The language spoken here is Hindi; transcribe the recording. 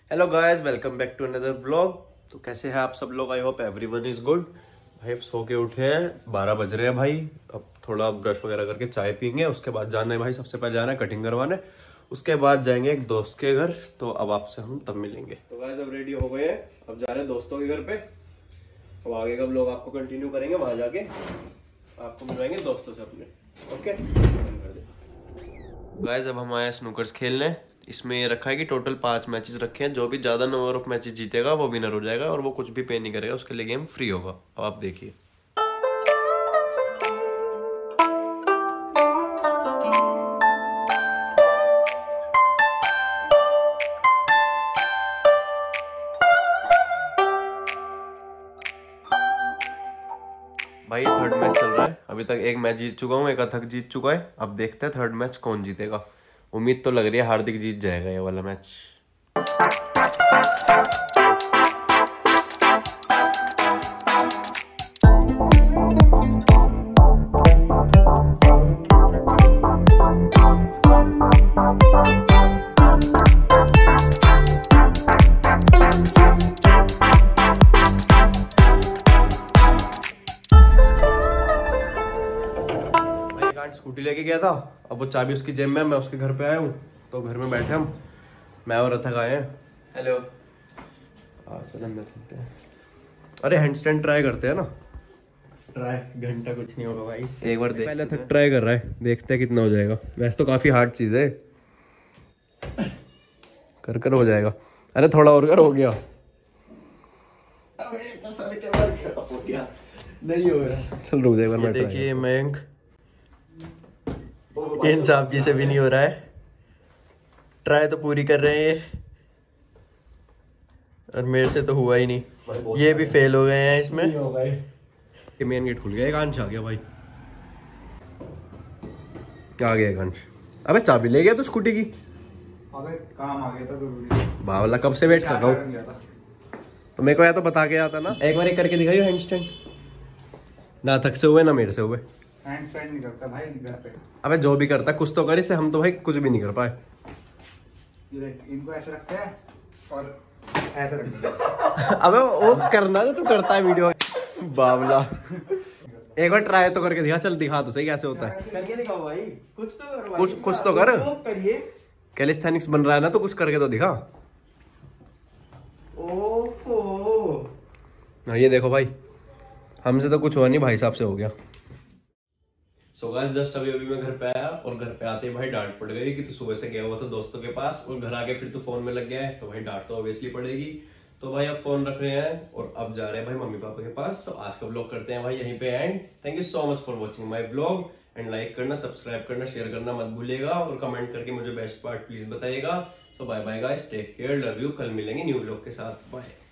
Hello guys, welcome back to another vlog. तो कैसे हैं आप सब लोग? I hope everyone is good. भाई अब सो के उठे हैं, 12 बज रहे हैं भाई। अब थोड़ा ब्रश वगैरह करके चाय पीएंगे, उसके बाद जाना है भाई, सबसे पहले जाना है कटिंग करवाने, उसके बाद जाएंगे एक दोस्त के घर। तो अब आपसे हम तब मिलेंगे। तो गाइस अब रेडी हो गए हैं, अब जा रहे हैं दोस्तों के घर पे। अब आगे का व्लॉग आपको कंटिन्यू करेंगे, वहां जाके आपको मिलवाएंगे दोस्तों से अपने। ओके गाइस, अब हम आए स्नूकर्स खेलने। इसमें ये रखा है कि टोटल 5 मैचेस रखे हैं, जो भी ज्यादा नंबर ऑफ मैचेस जीतेगा वो विनर हो जाएगा और वो कुछ भी पे नहीं करेगा, उसके लिए गेम फ्री होगा। अब आप देखिए। भाई ये थर्ड मैच चल रहा है, अभी तक एक मैच जीत चुका हूँ, एक अथक जीत चुका है। अब देखते हैं थर्ड मैच कौन जीतेगा। उम्मीद तो लग रही है हार्दिक जीत जाएगा ये वाला मैच। स्कूटी लेके गया था, अब वो चाबी उसकी जेब में, मैं उसके घर पे आया हूँ। तो घर में बैठे हम, मैं और अथक आए हैं। हेलो, चल अंदर चलते हैं। अरे हैंड स्टैंड ट्राई करते हैं ना। ट्राई घंटा कुछ नहीं होगा भाई, एक बार देख। पहले अथक ट्राई कर रहा है, देखते हैं कितना हो जाएगा। वैसे तो काफी हार्ड चीज है, कर कर हो जाएगा। अरे थोड़ा और कर, हो गया। हो गया नहीं हो रहा। चल रुक जाएगा, मैं देखिए मयंक इन साहब जी से भी नहीं हो रहा है। ट्राई तो पूरी कर रहे हैं और मेरे से तो हुआ ही नहीं। ये भी फेल हो गए हैं इसमें। ये मेन गेट खुल गया, एक अंश आ गया भाई, आ गया एक अंश। अबे चाबी ले गया तो स्कूटी की। अबे काम आ गया था जरूरी। बावला कब से वेट कर रहा हूँ। तो मेरे को या तो बता के आता ना। एक बार एक करके दिखाइयो हैंड स्टैंड। ना थक से हुए ना मेरे से हुए। हैंड स्टैंड नहीं करता भाई घर पे। अबे जो भी करता कुछ तो कर, इसे हम तो भाई कुछ भी नहीं कर पाए। इनको ऐसे रखते हैं और ऐसे रखते हैं। अबे वो करना जो तू करता है वीडियो बावला। एक बार ट्राई तो करके दिखा, चल दिखा तो सही कैसे होता है। करके दिखाओ भाई, कुछ तो कर भाई। कुछ तो कर। करिए, कैलिस्थेनिक्स बन रहा है ना, तो कुछ करके तो दिखा। ओहो हाँ ये देखो भाई, हमसे तो कुछ हुआ नहीं, भाई साहब से हो गया। सो गाइस जस्ट अभी मैं घर पे आया और घर पे आते ही भाई डांट पड़ गई कि तू सुबह से गया हुआ था दोस्तों के पास और घर आके फिर तू फोन में लग गया है। तो भाई डांट तो ऑब्वियसली पड़ेगी। तो भाई अब फोन रख रहे हैं और अब जा रहे हैं भाई मम्मी पापा के पास। तो आज का व्लॉग करते हैं भाई यहीं पे end. Thank you so much for watching my vlog and like करना, सब्सक्राइब करना, शेयर करना मत भूलिएगा और कमेंट करके मुझे बेस्ट पार्ट प्लीज बताइएगा। So bye bye guys, take care, love you. कल मिलेंगे न्यू व्लॉग के साथ, बाय।